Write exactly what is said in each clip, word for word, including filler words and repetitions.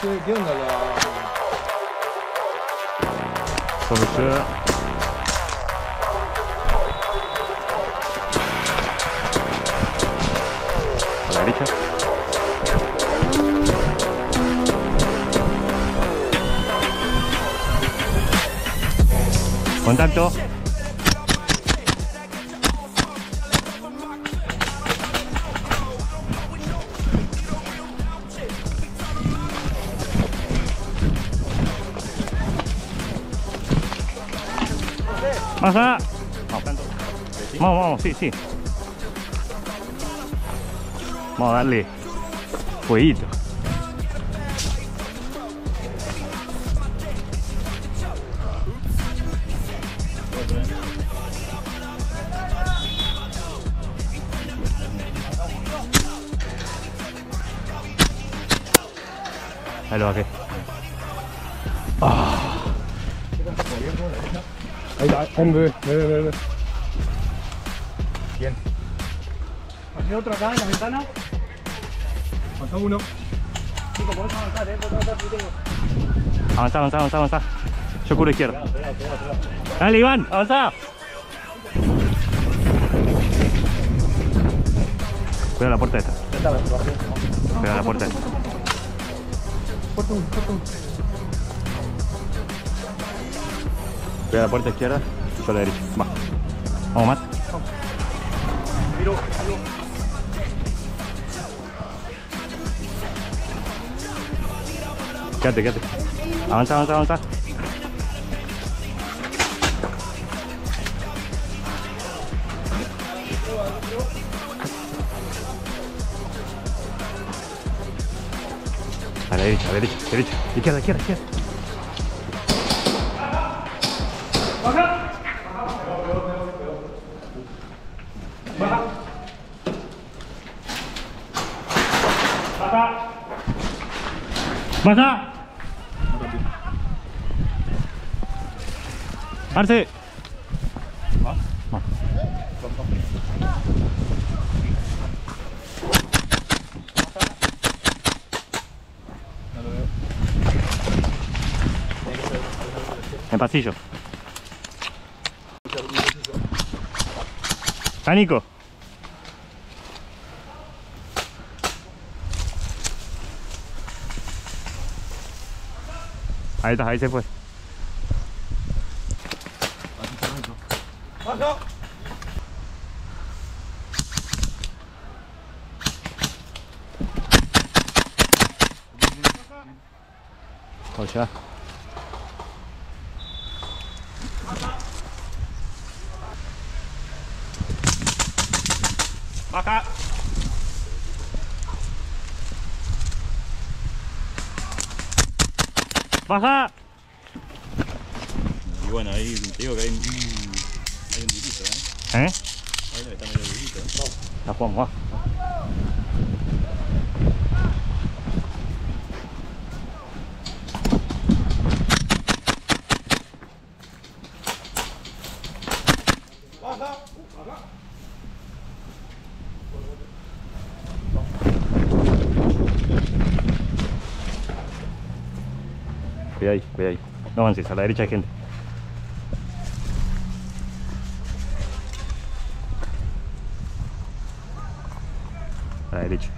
¿Qué, qué onda la...? Sonucu. A la derecha. Contacto. Baja. Vamos, vamos, sí, sí. Vamos a darle fueguito. Ahí lo bajé. Ah. Ahí está, ven, ve, ve, ve, ve. Bien. ¿Hace otro acá en la ventana? Falta uno. Chicos, podemos avanzar, eh, podemos avanzar video. Avanza, avanza, avanza, avanza. Yo curo izquierda. Dale, Iván, avanza. Cuida la puerta esta. Cuida la puerta esta. Puerta uno, puerta uno. Cuida la puerta izquierda, yo a la derecha. Va. Vamos, Matt. Miro, miro. Quédate, quédate. Avanza, avanza, avanza. A la derecha, a la derecha, derecha. Izquierda, izquierda, izquierda. ¡Baja! ¡Baja! ¡Baja! ¡Baja! Arce. ¿Va? Va. No lo veo. En pasillo. ¿Está Nico? Ahí está, ahí se fue. ¡Baja! O ya. ¡Baja! ¡Baja! Y bueno, ahí te digo que hay un, hay un dirito, ¿eh? ¿Eh? Ahí está medio dirito. La jugamos, va. Cuidado ahí, cuidado ahí. No avances, a la derecha hay gente. A la derecha.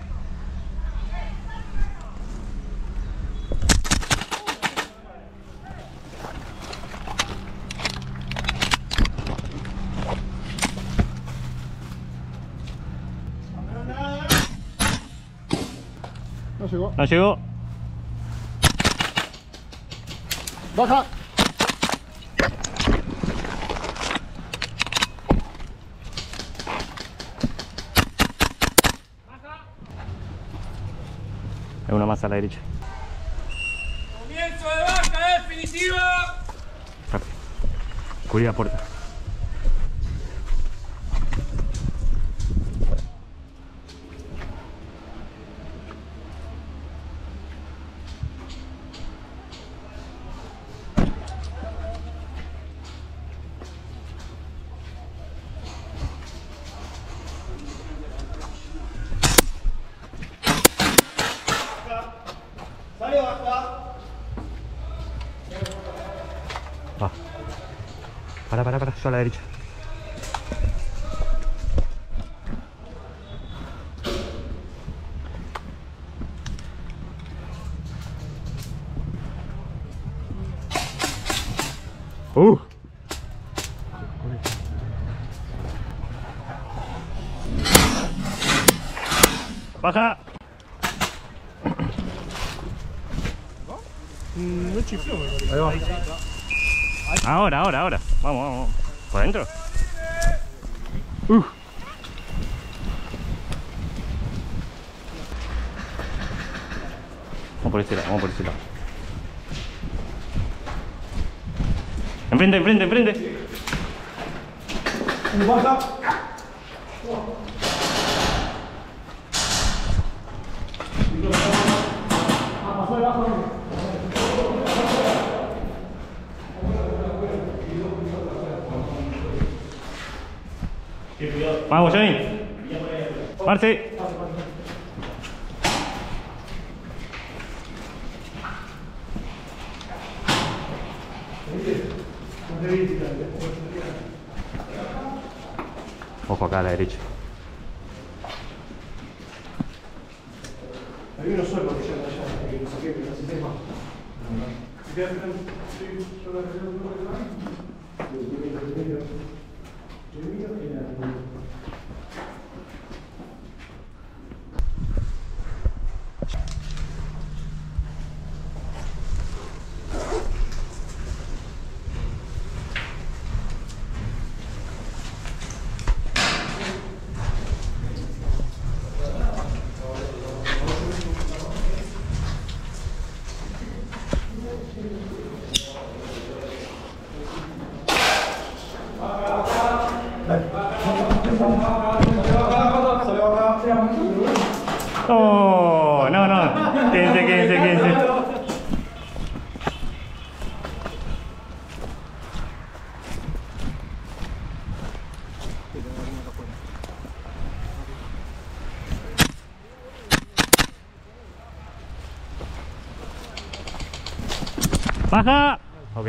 No llegó. No llegó. Baja. Hay una más a la derecha. ¡Comienzo de baja definitiva! Rápido. Cubrí la puerta. Va. Para, para, para. Yo a la derecha. Uh. Baja. No chifló, me parece. Ahí va. Ahora, ahora, ahora. Vamos, vamos. ¿Por adentro? Uh. Vamos por este lado, vamos por este lado. Enfrente, enfrente, enfrente. Baja. Vamos, Johnny. Marce. Ojo acá a la derecha. Hay uno solo que ya no ya, que lo saqué, pero no se más. Si quedas tan... Sí, yo la creo que no me Oh, no, no. Quédense, quédense, quédense. Baja. Ok.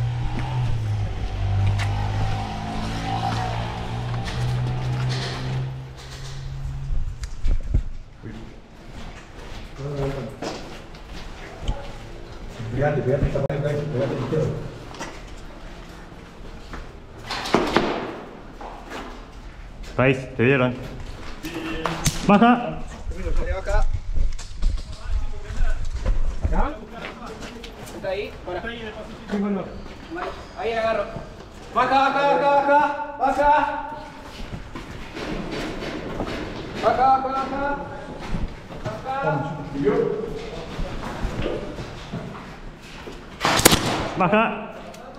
Pegate, pegate esta parte acá, pegate el izquierdo. País, te dieron. Baja. ¿Acá? ¿Está ahí? Para. Ahí agarro. Baja, baja, baja, baja. Baja. Baja, baja, baja. Baja. Baja.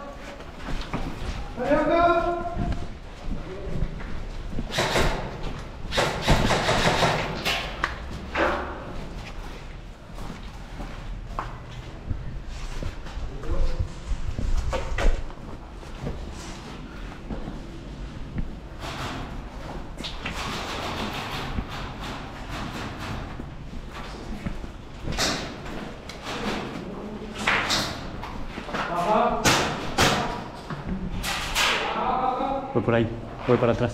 Voy por ahí, voy para atrás.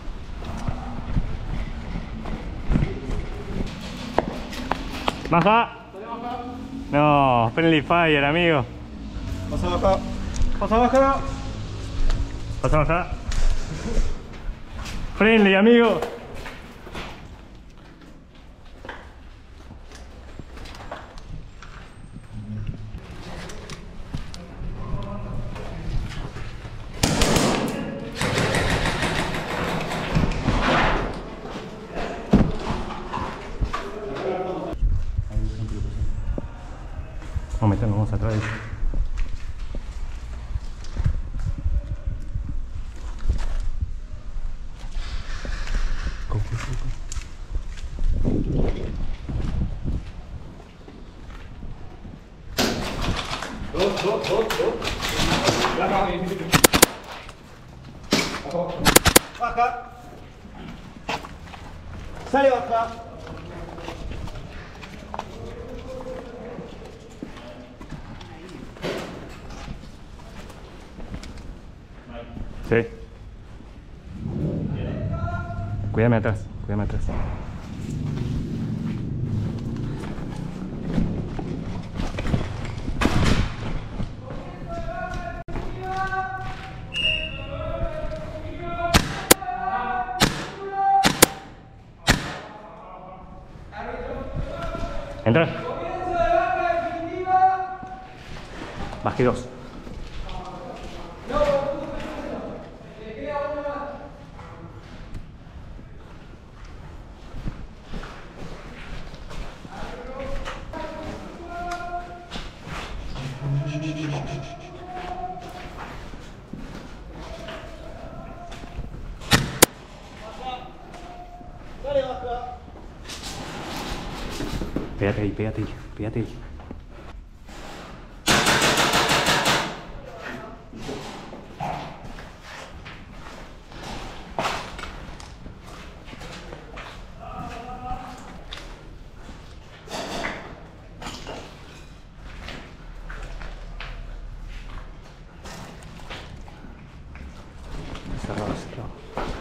Baja. No, friendly fire, amigo. Pasa baja. Pasa baja. Pasa baja. Friendly, amigo. Vamos a meternos, vamos atrás. Dos, dos, dos, dos. Baja. Baja. Sale baja. Sí. Cuídame atrás, cuídame atrás. Entra. Baje dos. Pégate ahí, pégate ahí, pégate ahí. Cerrado, cerrado.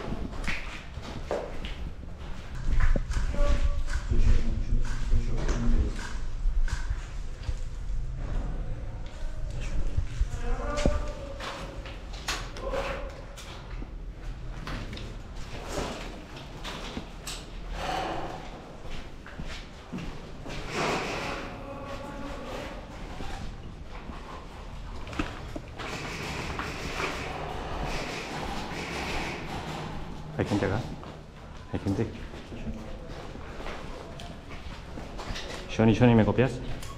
¿Hay gente acá? ¿Hay gente? Johnny, Johnny, ¿me copias?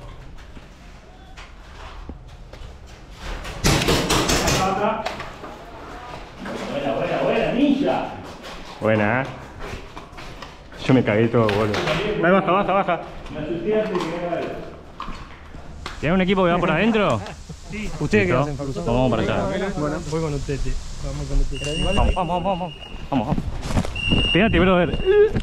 Buena, buena, buena, ninja. Buena, ¿eh? Yo me cagué todo, boludo. Ahí baja, baja, baja. Me asusté antes de que haga algo. ¿Tiene un equipo que va por adentro? Sí. ¿Ustedes qué hacen, Facundo? Vamos para allá. Bueno, voy con usted, sí. Vamos con usted. Vamos, vamos, vamos, vamos. Vamos, vamos. Pégate, brother.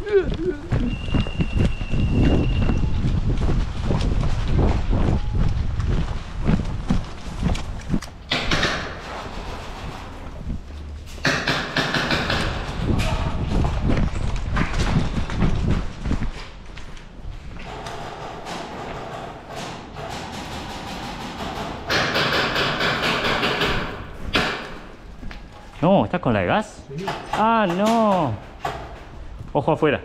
No, ¿estás con la de gas? Sí. Ah, no. Ojo afuera.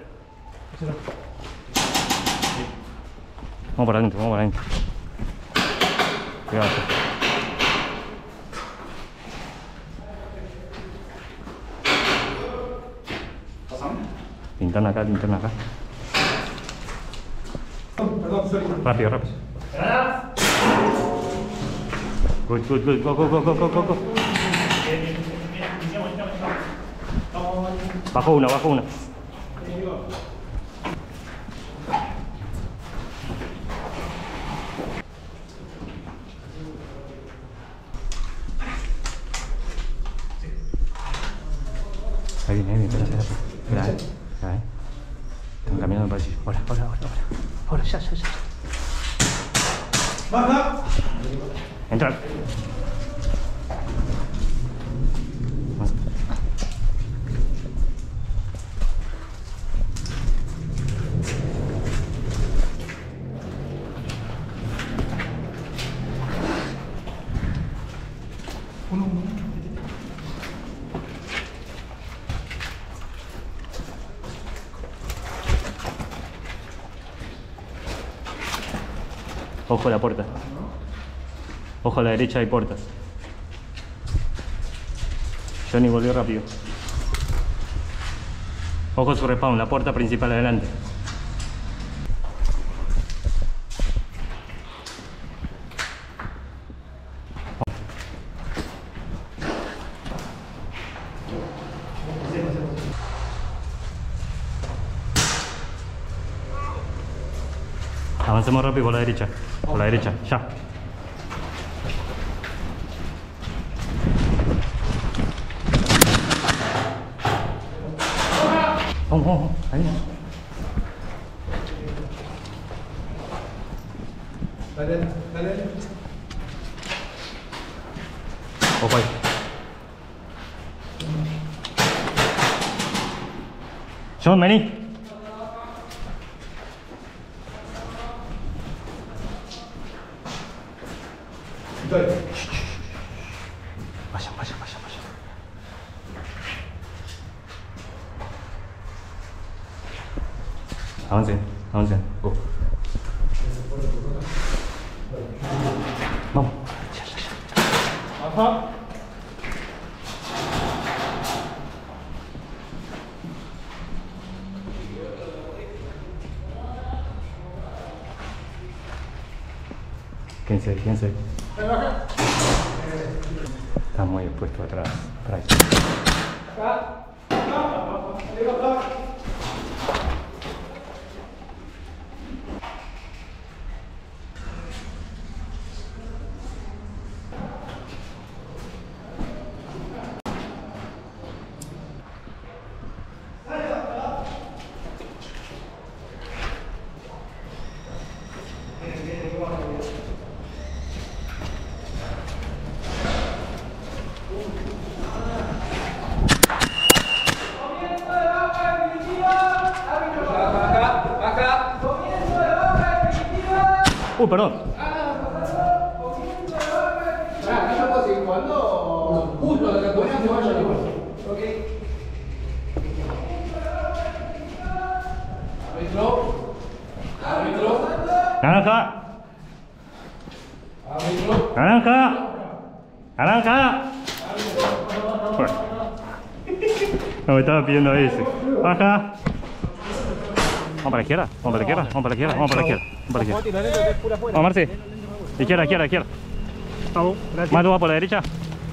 Vamos para adentro, vamos para adentro. Cuidado. Linterna acá, linterna acá. Perdón, sorry. Rápido, rápido. Good, good, good. Go, go, go, go, go, go, go. Bajo una, bajo una. Ahí viene, ahí viene, espera, espera, espera, eh, espera, eh. Están caminando para allí. Ahora, ahora, ahora, ahora. Ahora, ya, ya, ya. Baja. Entrar. Uno, uno. Ojo a la puerta. Ojo a la derecha, hay puertas. Johnny volvió rápido. Ojo a su respawn, la puerta principal adelante. Avancemos rápido por la derecha. Por la derecha, ya. Vamos, vamos, ahí. Dale, dale. Ojo ahí. Sean, vení. Vayan, vayan, vayan, vayan. Avancen, avancen. Go. Vamos. Ya, ya, ya. Ajá. Quédense ahí, quédense ahí. Está muy expuesto atrás. Para ahí. Acá. Acá. Arriba, acá. Uh, perdón. Naranja. Naranja. Naranja. No me estaba pidiendo ese. Baja. Vamos para la izquierda, vamos para la izquierda, vamos para la izquierda, vamos para la izquierda. Vamos para la izquierda. Vamos, Marce. Izquierda, izquierda, izquierda. Vamos, gracias. Más, tú vas por la derecha.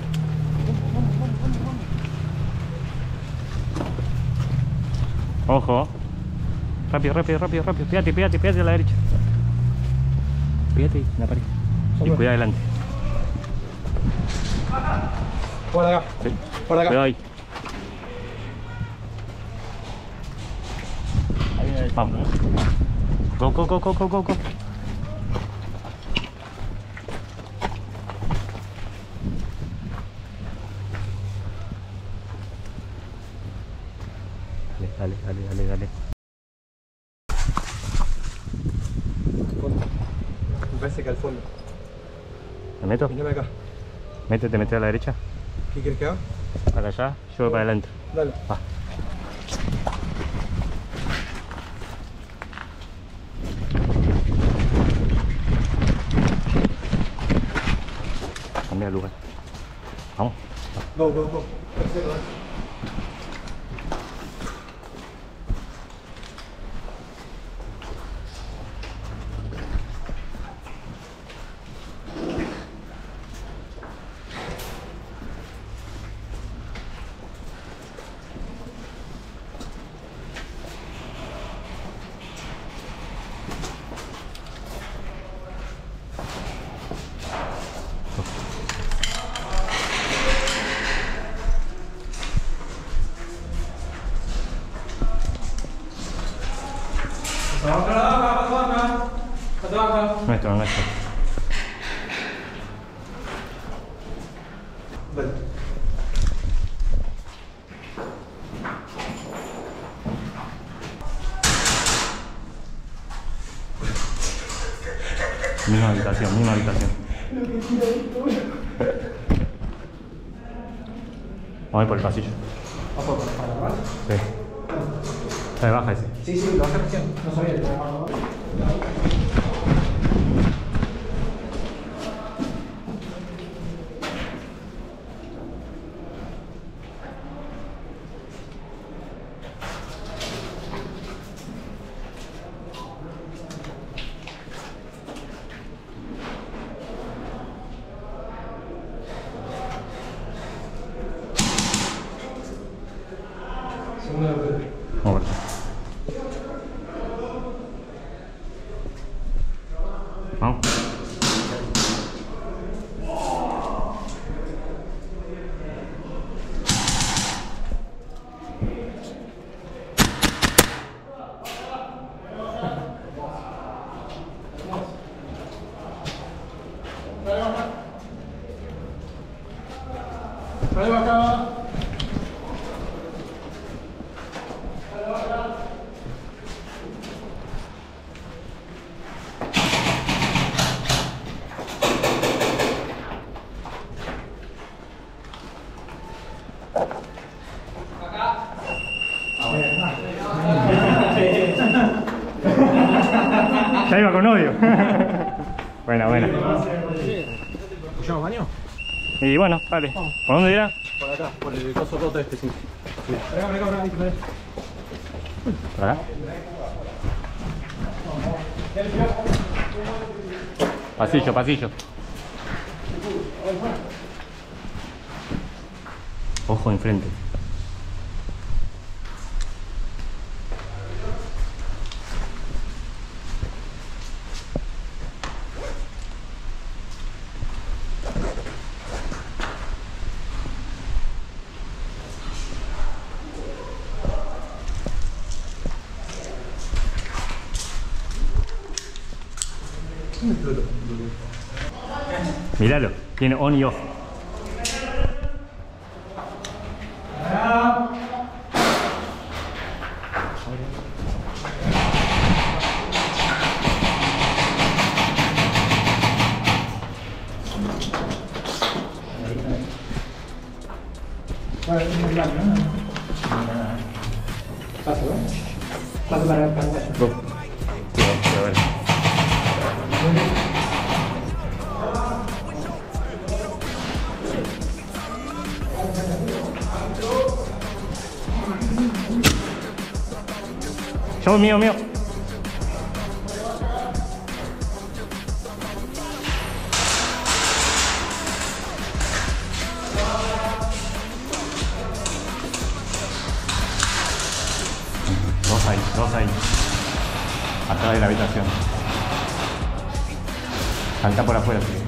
Ojo. Rápido, rápido, rápido, rápido. Pégate, pégate, pégate a la derecha. Pégate en la pared. Y cuidado adelante. Por acá. Sí. Por acá. Cuidado ahí. Vamos. Go, go, go, go, go, go, go. Dale, dale, dale, dale. Me parece que al fondo. ¿Me meto? Mírame acá. Métete, métete a la derecha. ¿Qué quieres que haga? Para allá, yo voy para adelante. Dale. Va. Cambia de lugar. Vamos. Go, go, go. Tercero, ¿eh? Nuestro, nuestro. Dale. Misma habitación, misma habitación. Vamos a ir por el pasillo. Sí. Está de baja ese. Sí, sí, lo hace recién. No sabía que estaba armado. Segunda vez. Vamos por allá. Vamos. Trae acá. con odio. Buena, buena. ¿Escuchamos baño? Y bueno, vale. ¿Por dónde irá? Por acá, por el coso roto este, sí. Por acá, por acá, por acá. ¿Por acá? Pasillo, pasillo. Ojo enfrente. Míralo, tiene on y off. Paso para para Yo, mío, mío. Dos ahí, dos ahí. Atrás de la habitación. Salta por afuera, sí.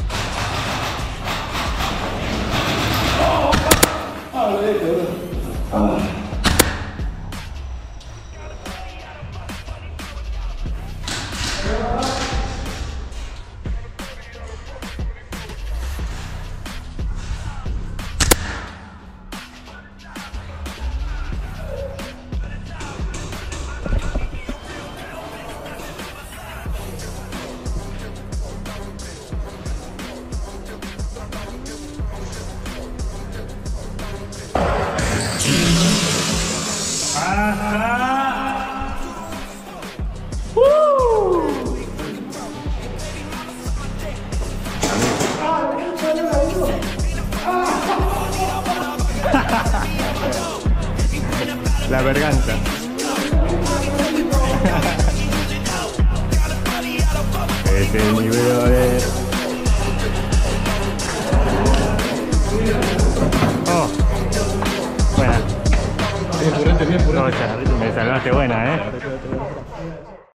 La verganza. Este es el nivel de... Oh. Buena. Bien purente, bien purente. No, me salvaste buena, eh.